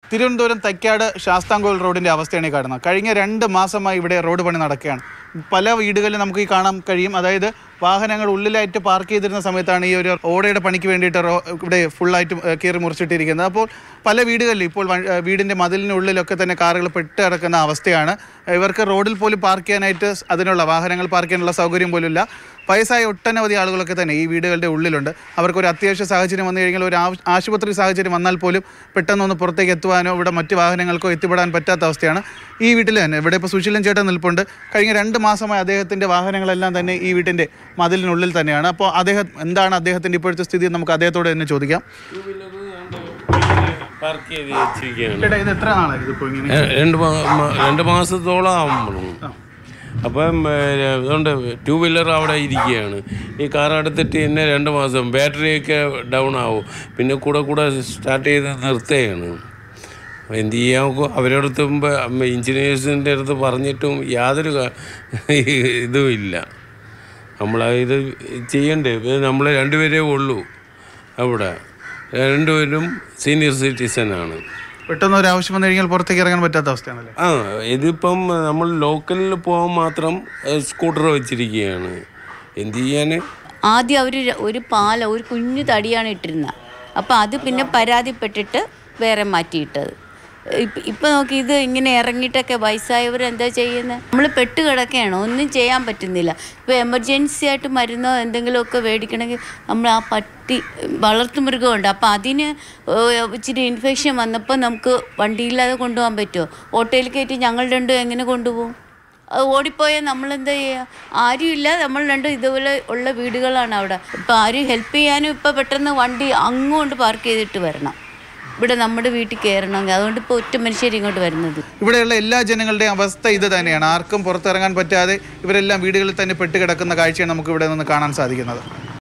തിരുവനന്തപുരം തൈക്കാട് ശാസ്താംകോൽ റോഡിൻ്റെ അവസ്ഥയാണ് ഈ കാണുന്നത്. കഴിഞ്ഞ 2 മാസമായി ഇവിടെ റോഡ് പണി നടക്കുകയാണ്. പല വീടുകളിലും നമുക്ക് ഈ കാണാൻ കഴിയും. അതായത് വാഹനങ്ങൾ ഉള്ളിലായിട്ട് പാർക്ക് ചെയ്തിരുന്ന സമയത്താണ് ഈ ഒരു ഓടയുടെ പണിക്ക് വേണ്ടിയിട്ട് ഇവിടെ ഫുള്ളായിട്ട് കീറി മുറിച്ചിട്ടിരിക്കുന്നത്. അപ്പോൾ പല വീടുകളിലും ഇപ്പോൾ വീടിൻ്റെ മതിലിനുള്ളിലൊക്കെ തന്നെ കാറുകൾ പെട്ട് കിടക്കുന്ന അവസ്ഥയാണ്. ഇവർക്ക് റോഡിൽ പോലും പാർക്ക് ചെയ്യാനായിട്ട് അതിനുള്ള വാഹനങ്ങൾ പാർക്ക് ചെയ്യാനുള്ള സൗകര്യം പോലും ഇല്ല. വയസ്സായ ഒട്ടനവധി ആളുകളൊക്കെ തന്നെ ഈ വീടുകളുടെ ഉള്ളിലുണ്ട്. അവർക്കൊരു അത്യാവശ്യ സാഹചര്യം വന്നു കഴിഞ്ഞാൽ ഒരു ആശുപത്രി സാഹചര്യം വന്നാൽ പോലും പെട്ടെന്നൊന്ന് പുറത്തേക്ക് എത്തുവാനോ ഇവിടെ മറ്റ് വാഹനങ്ങൾക്കോ എത്തിപ്പെടാൻ പറ്റാത്ത അവസ്ഥയാണ്. ഈ വീട്ടിൽ തന്നെ ഇവിടെ ഇപ്പോൾ സുശീലൻ ചേട്ടൻ നിൽപ്പുണ്ട്. കഴിഞ്ഞ 2 മാസമായി അദ്ദേഹത്തിൻ്റെ വാഹനങ്ങളെല്ലാം തന്നെ ഈ വീട്ടിൻ്റെ മതിലിനുള്ളിൽ തന്നെയാണ്. അപ്പോൾ എന്താണ് അദ്ദേഹത്തിൻ്റെ ഇപ്പോഴത്തെ സ്ഥിതി നമുക്ക് അദ്ദേഹത്തോട് തന്നെ ചോദിക്കാം. ഇത് എത്ര നാളായി ഇതിപ്പോൾ ഇങ്ങനെ? 2 മാസത്തോളം ആവുമ്പോഴും അപ്പം അതുകൊണ്ട് 2 വീലർ അവിടെ ഇരിക്കുകയാണ്. ഈ കാർ എടുത്തിട്ട് തന്നെ 2 മാസം ബാറ്ററിയൊക്കെ ഡൗൺ ആവും. പിന്നെ കൂടെ സ്റ്റാർട്ട് ചെയ്ത് നിർത്തുകയാണ്. എന്ത് ചെയ്യാൻ അവരെടുത്തുമ്പോൾ എഞ്ചിനീയേഴ്സിൻ്റെ അടുത്ത് പറഞ്ഞിട്ടും യാതൊരു ഇതും ഇല്ല. നമ്മളത് ചെയ്യണ്ടേ? നമ്മൾ 2 പേരേ ഉള്ളൂ അവിടെ. 2 പേരും സീനിയർ സിറ്റിസനാണ്. പെട്ടെന്ന് ഒരു ആവശ്യം വന്നു കഴിഞ്ഞാൽ പുറത്തേക്ക് ഇറങ്ങാൻ പറ്റാത്ത അവസ്ഥയാണല്ലേ? ഇതിപ്പം നമ്മൾ ലോക്കലിൽ പോകാൻ മാത്രം സ്കൂട്ടർ വെച്ചിരിക്കുകയാണ്. എന്ത് ചെയ്യാൻ? ആദ്യം അവർ ഒരു കുഞ്ഞു തടിയാണ് ഇട്ടിരുന്നത്. അപ്പോൾ അത് പിന്നെ പരാതിപ്പെട്ടിട്ട് വേറെ മാറ്റിയിട്ടത്. ഇപ്പം നോക്കി ഇത് ഇങ്ങനെ ഇറങ്ങിയിട്ടൊക്കെ വയസ്സായവർ എന്താ ചെയ്യുന്നത്? നമ്മൾ പെട്ട് കിടക്കുകയാണ്, ഒന്നും ചെയ്യാൻ പറ്റുന്നില്ല. ഇപ്പോൾ എമർജൻസി ആയിട്ട് മരുന്നോ എന്തെങ്കിലുമൊക്കെ മേടിക്കണമെങ്കിൽ നമ്മൾ ആ പട്ടി വളർത്തുമൃഗമുണ്ട്, അപ്പോൾ അതിന് ഇച്ചിരി ഇൻഫെക്ഷൻ വന്നപ്പോൾ നമുക്ക് വണ്ടിയില്ലാതെ കൊണ്ടുപോകാൻ പറ്റുമോ? ഓട്ടോയിൽ കയറ്റി ഞങ്ങൾ 2 എങ്ങനെ കൊണ്ടുപോകും? അത് ഓടിപ്പോയാൽ നമ്മളെന്താ ചെയ്യുക? ആരുമില്ല. നമ്മൾ 2 ഇതുപോലെ ഉള്ള വീടുകളാണ് അവിടെ. ഇപ്പോൾ ആരും ഹെൽപ്പ് ചെയ്യാനും ഇപ്പോൾ പെട്ടെന്ന് വണ്ടി അങ്ങോട്ട് പാർക്ക് ചെയ്തിട്ട് വരണം. ഇവിടെ നമ്മുടെ വീട്ടിൽ കയറണമെങ്കിൽ അതുകൊണ്ട് ഇപ്പോൾ ഒറ്റ മനുഷ്യർ ഇങ്ങോട്ട് വരുന്നത്. ഇവിടെയുള്ള എല്ലാ ജനങ്ങളുടെയും അവസ്ഥ ഇത് തന്നെയാണ്. ആർക്കും പുറത്തിറങ്ങാൻ പറ്റാതെ ഇവരെല്ലാം വീടുകളിൽ തന്നെ പെട്ട് കിടക്കുന്ന കാഴ്ചയാണ് നമുക്ക് ഇവിടെ നിന്ന് കാണാൻ സാധിക്കുന്നത്.